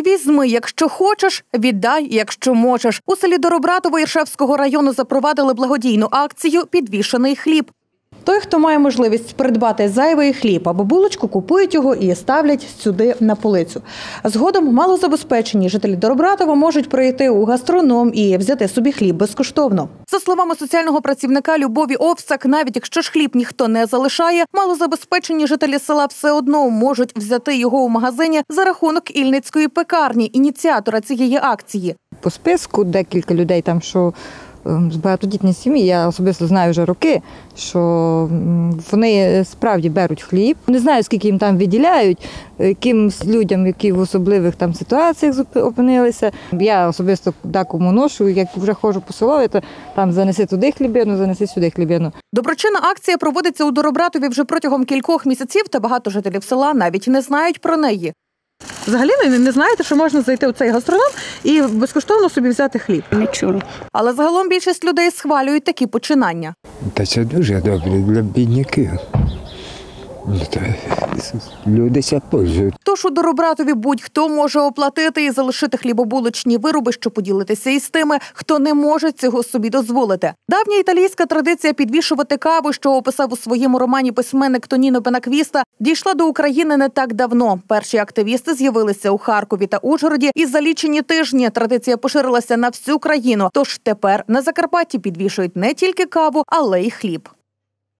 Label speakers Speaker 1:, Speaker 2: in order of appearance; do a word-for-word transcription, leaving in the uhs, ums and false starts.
Speaker 1: Візьми, якщо хочеш, віддай, якщо можеш. У селі Доробратово Іршавського району запровадили благодійну акцію «Підвішений хліб». Той, хто має можливість придбати зайвий хліб або булочку, купують його і ставлять сюди на полицю. Згодом малозабезпечені жителі Доробратова можуть прийти у гастроном і взяти собі хліб безкоштовно. За словами соціального працівника Любові Овсак, навіть якщо ж хліб ніхто не залишає, малозабезпечені жителі села все одно можуть взяти його у магазині за рахунок Ільницької пекарні, ініціатора цієї акції.
Speaker 2: По списку декілька людей там, що з багатодітної сім'ї, я особисто знаю вже роки, що вони справді беруть хліб. Не знаю, скільки їм там виділяють, якимсь людям, які в особливих там ситуаціях опинилися. Я особисто декому ношу, як вже ходжу по селу, то там занеси туди хлібину, занеси сюди хлібину.
Speaker 1: Доброчинна акція проводиться у Доробратові вже протягом кількох місяців, та багато жителів села навіть не знають про неї. Взагалі ви не знаєте, що можна зайти у цей гастроном і безкоштовно собі взяти хліб?
Speaker 3: Нічого.
Speaker 1: Але загалом більшість людей схвалюють такі починання.
Speaker 4: Та це дуже добре для бідняків. Люди ся пользують.
Speaker 1: Тож у Доробратові будь-хто може оплатити і залишити хлібобулочні вироби, щоб поділитися із тими, хто не може цього собі дозволити. Давня італійська традиція підвішувати каву, що описав у своєму романі письменник Тоніно Бенаквіста, дійшла до України не так давно. Перші активісти з'явилися у Харкові та Ужгороді, і за лічені тижні традиція поширилася на всю країну. Тож тепер на Закарпатті підвішують не тільки каву, але й хліб.